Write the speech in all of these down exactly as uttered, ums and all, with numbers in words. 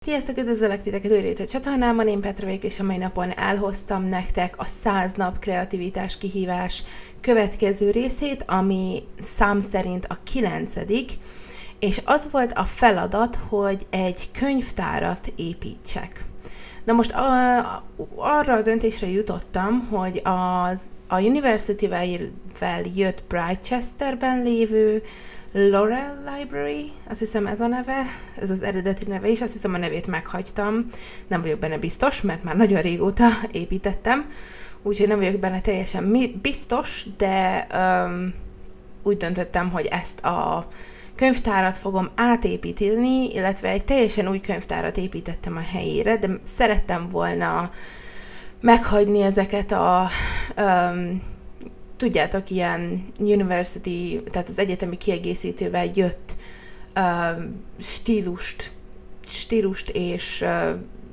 Sziasztok, üdvözöllek titeket újra itt a csatornámon, én Petra vagyok, és a mai napon elhoztam nektek a száz nap kreativitás kihívás következő részét, ami szám szerint a kilencedik, és az volt a feladat, hogy egy könyvtárat építsek. Na most a, arra a döntésre jutottam, hogy az, a University-vel jött Brighchesterben lévő Laurel Library, azt hiszem ez a neve, ez az eredeti neve is, azt hiszem a nevét meghagytam, nem vagyok benne biztos, mert már nagyon régóta építettem, úgyhogy nem vagyok benne teljesen biztos, de um, úgy döntöttem, hogy ezt a könyvtárat fogom átépíteni, illetve egy teljesen új könyvtárat építettem a helyére, de szerettem volna meghagyni ezeket a um, tudjátok, ilyen university, tehát az egyetemi kiegészítővel jött uh, stílust, stílust és uh,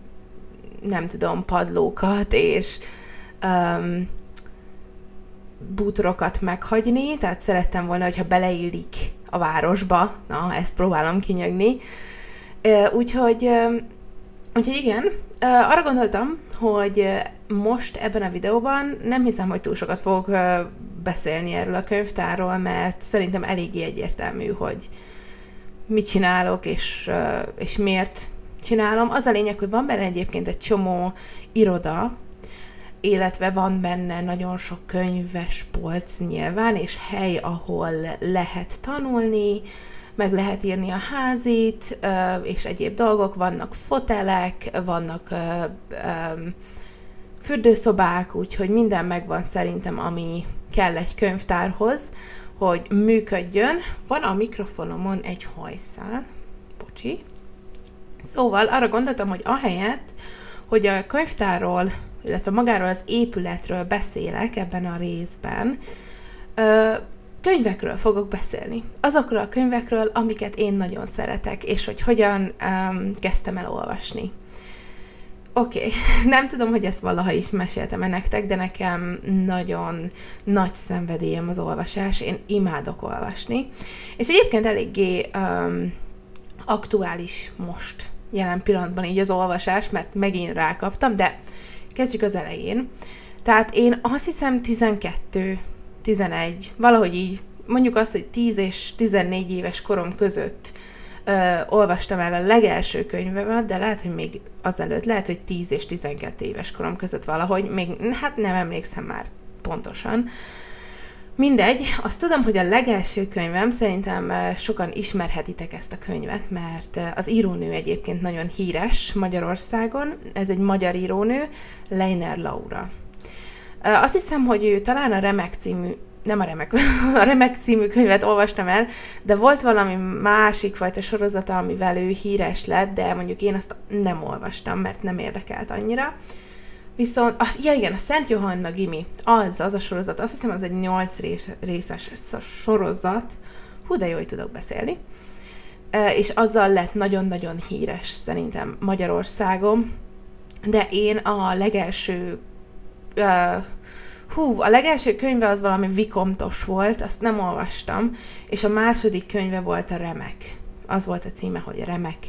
nem tudom, padlókat és um, bútorokat meghagyni, tehát szerettem volna, hogyha beleillik a városba, na, ezt próbálom kinyögni. Uh, úgyhogy, uh, úgyhogy igen, uh, arra gondoltam, hogy most ebben a videóban nem hiszem, hogy túl sokat fogok uh, beszélni erről a könyvtárról, mert szerintem eléggé egyértelmű, hogy mit csinálok, és, uh, és miért csinálom. Az a lényeg, hogy van benne egyébként egy csomó iroda, illetve van benne nagyon sok könyves polc nyilván, és hely, ahol lehet tanulni, meg lehet írni a házit, uh, és egyéb dolgok, vannak fotelek, vannak uh, um, fürdőszobák, úgyhogy minden megvan szerintem, ami kell egy könyvtárhoz, hogy működjön. Van a mikrofonomon egy hajszál, bocsi. Szóval arra gondoltam, hogy ahelyett, hogy a könyvtárról, illetve magáról az épületről beszélek ebben a részben, ö, könyvekről fogok beszélni. Azokról a könyvekről, amiket én nagyon szeretek, és hogy hogyan um, kezdtem el olvasni. Oké, okay. Nem tudom, hogy ezt valaha is meséltem-e nektek, de nekem nagyon nagy szenvedélyem az olvasás, én imádok olvasni. És egyébként eléggé um, aktuális most, jelen pillanatban így az olvasás, mert megint rákaptam, de kezdjük az elején. Tehát én azt hiszem tizenkettő, tizenegy, valahogy így, mondjuk azt, hogy tíz és tizennégy éves korom között ö, olvastam el a legelső könyvemet, de lehet, hogy még azelőtt, lehet, hogy tíz és tizenkettő éves korom között valahogy, még hát nem emlékszem már pontosan. Mindegy, azt tudom, hogy a legelső könyvem, szerintem sokan ismerhetitek ezt a könyvet, mert az írónő egyébként nagyon híres Magyarországon, ez egy magyar írónő, Leiner Laura. Azt hiszem, hogy ő talán a Remek című, nem a Remek, a Remek című könyvet olvastam el, de volt valami másik fajta sorozata, amivel ő híres lett, de mondjuk én azt nem olvastam, mert nem érdekelt annyira. Viszont, az, ja igen, a Szent Johanna Gimi, az, az a sorozat, azt hiszem, az egy nyolc rés, részes sorozat, hú, de jó, hogy tudok beszélni, és azzal lett nagyon-nagyon híres szerintem Magyarországon, de én a legelső Uh, hú, a legelső könyve az valami vikomtos volt, azt nem olvastam, és a második könyve volt a Remek. Az volt a címe, hogy Remek.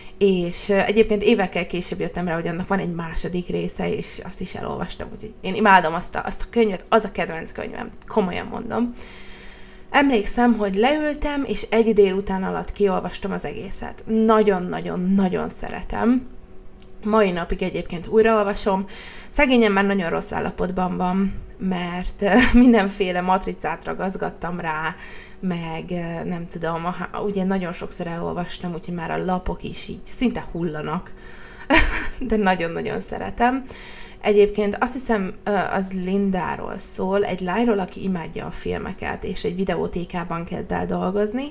És uh, egyébként évekkel később jöttem rá, hogy annak van egy második része, és azt is elolvastam, úgyhogy én imádom azt a, azt a könyvet, az a kedvenc könyvem, komolyan mondom. Emlékszem, hogy leültem, és egy délután alatt kiolvastam az egészet. Nagyon-nagyon-nagyon szeretem. Mai napig egyébként újraolvasom. Szegényen már nagyon rossz állapotban van, mert mindenféle matricát ragazgattam rá, meg nem tudom, ugye nagyon sokszor elolvastam, úgyhogy már a lapok is így szinte hullanak, de nagyon-nagyon szeretem. Egyébként azt hiszem, az Lindáról szól, egy lányról, aki imádja a filmeket, és egy videótékában kezd el dolgozni,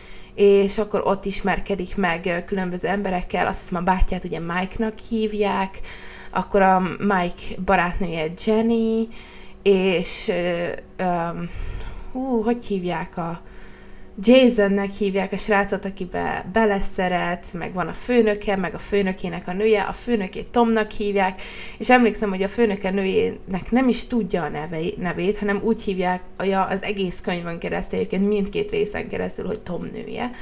és akkor ott ismerkedik meg különböző emberekkel, azt hiszem a bátyját ugye Mike-nak hívják, akkor a Mike barátnője Jenny, és um, hú, hogy hívják a Jasonnek hívják a srácot, akibe beleszeret, meg van a főnöke, meg a főnökének a nője, a főnökét Tomnak hívják, és emlékszem, hogy a főnöke nőjének nem is tudja a nevét, hanem úgy hívják az egész könyvön keresztül, egyébként mindkét részen keresztül, hogy Tom nője.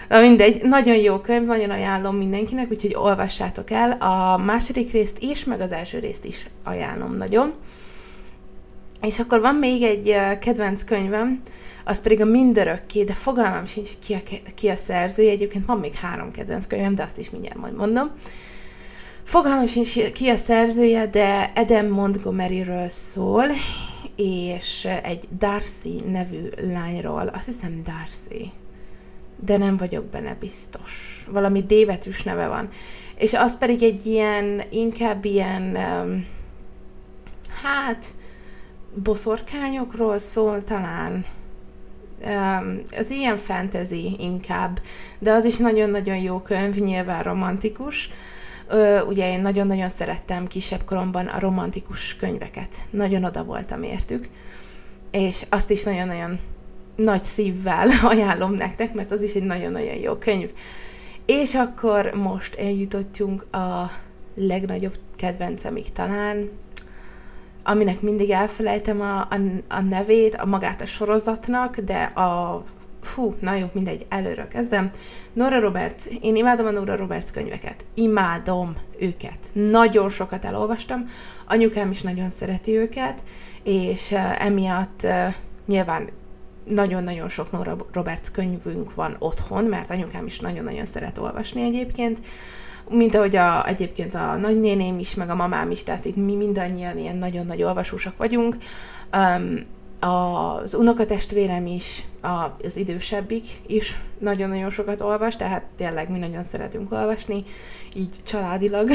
Na mindegy, nagyon jó könyv, nagyon ajánlom mindenkinek, úgyhogy olvassátok el. A második részt is, meg az első részt is ajánlom nagyon. És akkor van még egy kedvenc könyvem, az pedig a Mindörökké, de fogalmam sincs, ki a, ki a szerzője. Egyébként van még három kedvenc könyvem, de azt is mindjárt majd mondom. Fogalmam sincs, ki a szerzője, de Adam Montgomeryről szól, és egy Darcy nevű lányról, azt hiszem Darcy, de nem vagyok benne biztos. Valami D-betűs neve van. És az pedig egy ilyen, inkább ilyen, um, hát, boszorkányokról szól talán. Um, az ilyen fantasy inkább, de az is nagyon-nagyon jó könyv, nyilván romantikus. Ö, ugye én nagyon-nagyon szerettem kisebb koromban a romantikus könyveket. Nagyon oda voltam értük. És azt is nagyon-nagyon nagy szívvel ajánlom nektek, mert az is egy nagyon-nagyon jó könyv. És akkor most eljutottunk a legnagyobb kedvencemig talán, aminek mindig elfelejtem a, a, a nevét, a magát a sorozatnak, de a... Fú, na jó, mindegy, előről kezdem. Nora Roberts, én imádom a Nora Roberts könyveket. Imádom őket. Nagyon sokat elolvastam, anyukám is nagyon szereti őket, és uh, emiatt uh, nyilván nagyon-nagyon sok Nora Roberts könyvünk van otthon, mert anyukám is nagyon-nagyon szeret olvasni egyébként, mint ahogy a, egyébként a nagynéném is, meg a mamám is, tehát itt mi mindannyian ilyen nagyon nagy olvasósak vagyunk. Um, az unokatestvérem is, az idősebbik is nagyon-nagyon sokat olvas, tehát tényleg mi nagyon szeretünk olvasni, így családilag.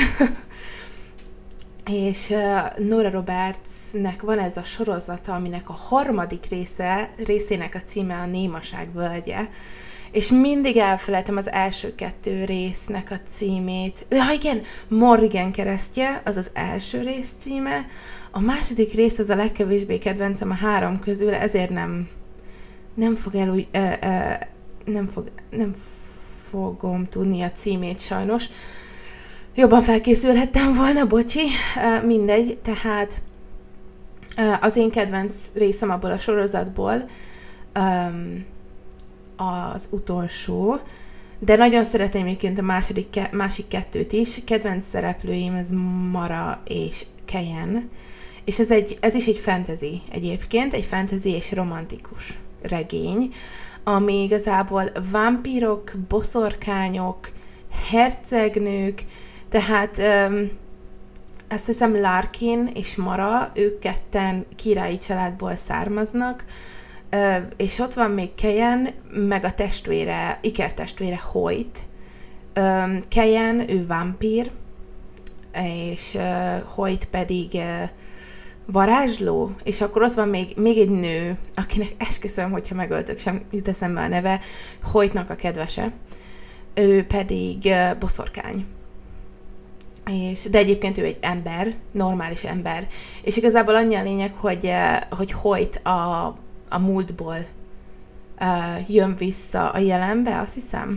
És uh, Nora Robertsnek van ez a sorozata, aminek a harmadik része, részének a címe a Némaság völgye, és mindig elfelejtem az első kettő résznek a címét. Ja igen, Morrigan keresztje, az az első rész címe, a második rész az a legkevésbé kedvencem a három közül, ezért nem, nem fog el úgy, ö, ö, nem, fog, nem fogom tudni a címét sajnos. Jobban felkészülhettem volna, bocsi, uh, mindegy, tehát uh, az én kedvenc részem abból a sorozatból um, az utolsó, de nagyon szeretem egyébként a második, ke- másik kettőt is. Kedvenc szereplőim ez Mara és Cheyenne, és ez, egy, ez is egy fantasy egyébként, egy fantasy és romantikus regény, ami igazából vámpírok, boszorkányok, hercegnők, tehát um, azt hiszem Larkin és Mara, ők ketten királyi családból származnak, uh, és ott van még Cheyenne, meg a testvére, ikertestvére Hoyt. Um, Cheyenne, ő vámpír, és uh, Hoyt pedig uh, varázsló, és akkor ott van még, még egy nő, akinek esküszöm, hogyha megöltök, sem jut eszembe a neve, Hoytnak a kedvese. Ő pedig uh, boszorkány. És, de egyébként ő egy ember, normális ember. És igazából annyi a lényeg, hogy, uh, hogy Hoyt a, a múltból uh, jön vissza a jelenbe, azt hiszem.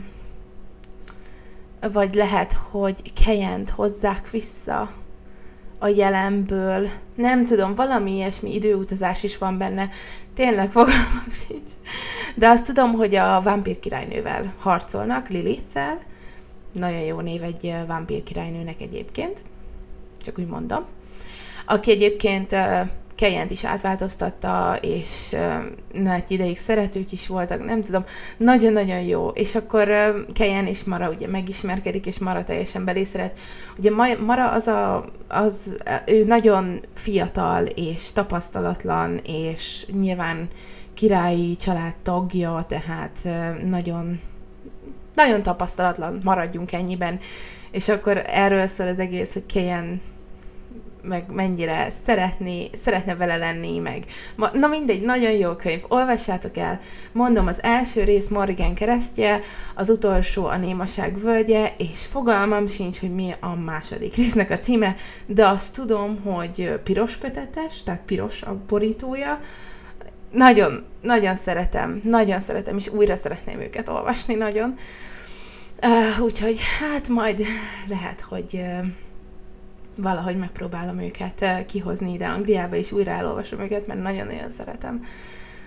Vagy lehet, hogy Cheyenne-t hozzák vissza a jelenből. Nem tudom, valami ilyesmi időutazás is van benne. Tényleg fogalmam sincs. De azt tudom, hogy a vámpír királynővel harcolnak, Lilith-tel. Nagyon jó név egy vámpír királynőnek egyébként. Csak úgy mondom. Aki egyébként uh, Cheyenne-t is átváltoztatta, és uh, nagy ideig szeretők is voltak, nem tudom, nagyon-nagyon jó. És akkor uh, Cheyenne és Mara ugye megismerkedik, és Mara teljesen belészeret. Ugye Mara az a, az, ő nagyon fiatal, és tapasztalatlan, és nyilván királyi család tagja, tehát uh, nagyon, nagyon tapasztalatlan, maradjunk ennyiben. És akkor erről szól az egész, hogy Cheyenne meg mennyire szeretné, szeretne vele lenni, meg. Ma, na mindegy, nagyon jó könyv, olvassátok el. Mondom, az első rész Morrigan keresztje, az utolsó a Némaság völgye, és fogalmam sincs, hogy mi a második résznek a címe, de azt tudom, hogy piros kötetes, tehát piros a borítója. Nagyon, nagyon szeretem, nagyon szeretem, és újra szeretném őket olvasni nagyon. Uh, úgyhogy hát majd lehet, hogy uh, valahogy megpróbálom őket uh, kihozni ide Angliába, és újra elolvasom őket, mert nagyon-nagyon szeretem.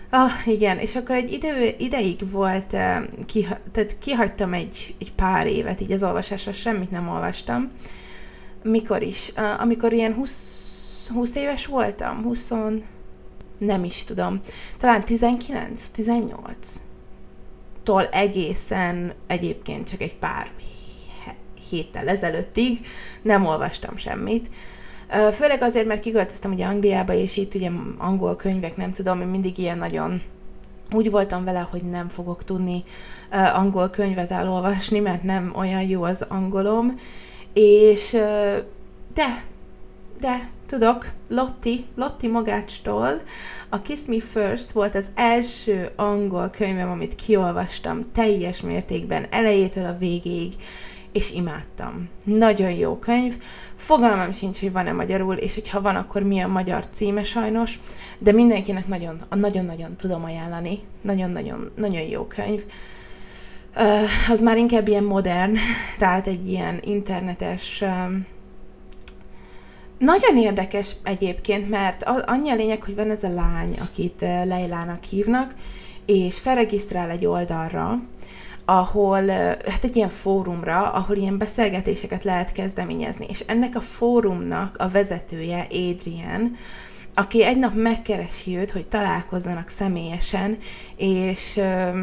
Ah, igen, és akkor egy ide, ideig volt, uh, kiha, tehát kihagytam egy, egy pár évet így az olvasásra, semmit nem olvastam. Mikor is? Uh, amikor ilyen húsz, húsz éves voltam, húsz, nem is tudom, talán tizenkilenc, tizennyolc tól egészen egyébként csak egy pár héttel ezelőttig nem olvastam semmit. Főleg azért, mert kiköltöztem ugye Angliába, és itt ugye angol könyvek, nem tudom, én mindig ilyen nagyon úgy voltam vele, hogy nem fogok tudni uh, angol könyvet elolvasni, mert nem olyan jó az angolom, és uh, de, de, tudok, Lotti, Lotti Mogácstól a Kiss Me First volt az első angol könyvem, amit kiolvastam teljes mértékben, elejétől a végéig, és imádtam. Nagyon jó könyv. Fogalmam sincs, hogy van-e magyarul, és hogyha van, akkor mi a magyar címe sajnos, de mindenkinek nagyon, nagyon-nagyon tudom ajánlani. Nagyon-nagyon nagyon jó könyv. Uh, az már inkább ilyen modern, tehát egy ilyen internetes... Um, nagyon érdekes egyébként, mert annyi a lényeg, hogy van ez a lány, akit uh, Leilának hívnak, és felregisztrál egy oldalra, ahol, hát egy ilyen fórumra, ahol ilyen beszélgetéseket lehet kezdeményezni. És ennek a fórumnak a vezetője, Adrian, aki egy nap megkeresi őt, hogy találkozzanak személyesen, és ö,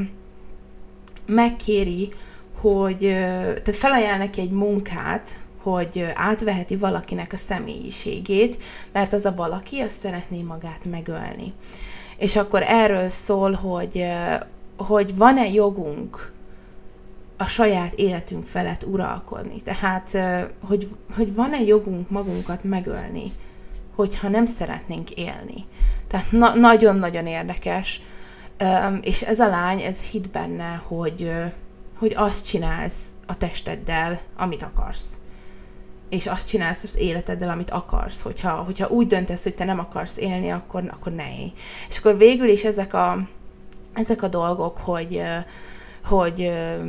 megkéri, hogy, ö, tehát felajánl neki egy munkát, hogy átveheti valakinek a személyiségét, mert az a valaki azt szeretné magát megölni. És akkor erről szól, hogy, ö, hogy van-e jogunk a saját életünk felett uralkodni. Tehát, hogy, hogy van-e jogunk magunkat megölni, hogyha nem szeretnénk élni. Tehát na- nagyon-nagyon érdekes. És ez a lány, ez hitt benne, hogy, hogy azt csinálsz a testeddel, amit akarsz. És azt csinálsz az életeddel, amit akarsz. Hogyha, hogyha úgy döntesz, hogy te nem akarsz élni, akkor, akkor ne élj. És akkor végül is ezek a, ezek a dolgok, hogy, hogy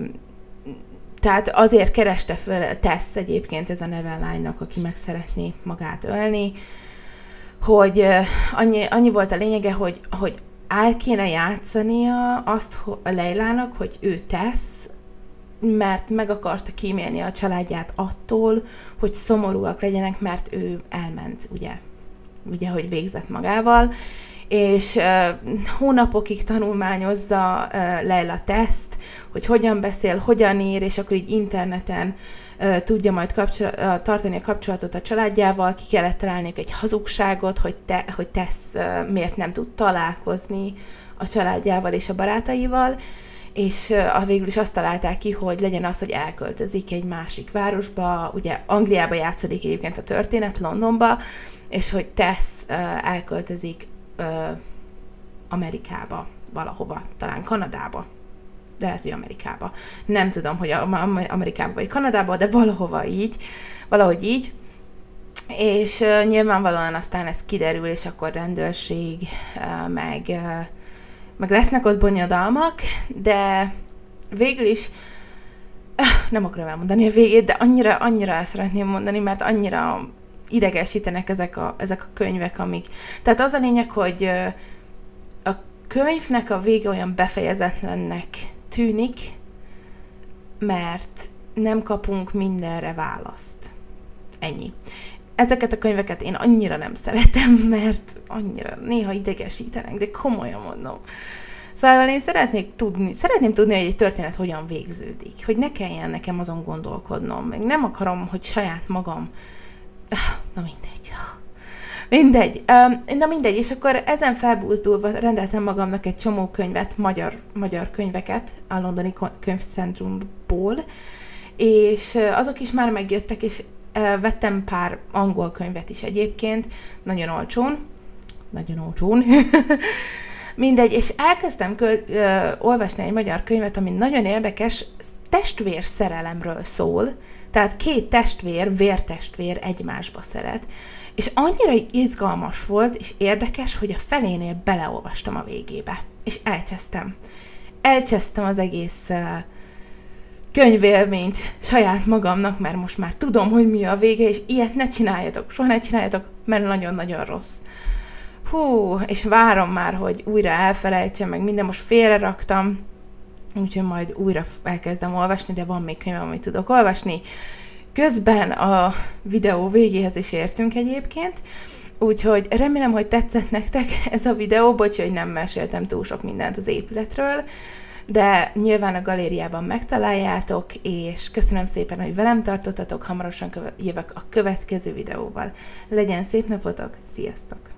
tehát azért kereste föl Tess egyébként ez a neve lánynak, aki meg szeretné magát ölni, hogy annyi, annyi volt a lényege, hogy, hogy el kéne játszania azt a Leilának, hogy ő Tess, mert meg akarta kímélni a családját attól, hogy szomorúak legyenek, mert ő elment, ugye, ugye, hogy végzett magával, és uh, hónapokig tanulmányozza uh, Leila Tess-t, hogy hogyan beszél, hogyan ír, és akkor így interneten uh, tudja majd kapcsol- uh, tartani a kapcsolatot a családjával, ki kellett találniuk egy hazugságot, hogy, te, hogy Tess uh, miért nem tud találkozni a családjával és a barátaival, és uh, végül is azt találták ki, hogy legyen az, hogy elköltözik egy másik városba, ugye Angliába játszódik egyébként a történet, Londonba, és hogy Tess uh, elköltözik uh, Amerikába, valahova, talán Kanadába, de lehet, hogy Amerikába. Nem tudom, hogy Amerikába vagy Kanadába, de valahova így, valahogy így. És uh, nyilvánvalóan aztán ez kiderül, és akkor rendőrség, uh, meg, uh, meg lesznek ott bonyodalmak, de végül is uh, nem akarom elmondani a végét, de annyira, annyira el szeretném mondani, mert annyira idegesítenek ezek a, ezek a könyvek, amik... Tehát az a lényeg, hogy uh, a könyvnek a vége olyan befejezetlennek tűnik, mert nem kapunk mindenre választ. Ennyi. Ezeket a könyveket én annyira nem szeretem, mert annyira néha idegesítenek, de komolyan mondom. Szóval én szeretnék tudni, szeretném tudni, hogy egy történet hogyan végződik, hogy ne kelljen nekem azon gondolkodnom, meg nem akarom, hogy saját magam... Na mindegy. Mindegy. Na mindegy, és akkor ezen felbúzdulva rendeltem magamnak egy csomó könyvet, magyar, magyar könyveket a londoni könyvcentrumból, és azok is már megjöttek, és vettem pár angol könyvet is egyébként, nagyon olcsón, nagyon olcsón, mindegy, és elkezdtem köl, ö, olvasni egy magyar könyvet, ami nagyon érdekes, testvér szerelemről szól, tehát két testvér, vértestvér egymásba szeret, és annyira izgalmas volt, és érdekes, hogy a felénél beleolvastam a végébe, és elcsesztem. Elcsesztem az egész uh, könyvélményt saját magamnak, mert most már tudom, hogy mi a vége, és ilyet ne csináljatok, soha ne csináljatok, mert nagyon-nagyon rossz. Hú, és várom már, hogy újra elfelejtsem, meg minden, most félre raktam, úgyhogy majd újra elkezdem olvasni, de van még könyv, amit tudok olvasni. Közben a videó végéhez is értünk egyébként, úgyhogy remélem, hogy tetszett nektek ez a videó, bocs, hogy nem meséltem túl sok mindent az épületről, de nyilván a galériában megtaláljátok, és köszönöm szépen, hogy velem tartottatok, hamarosan jövök a következő videóval. Legyen szép napotok, sziasztok!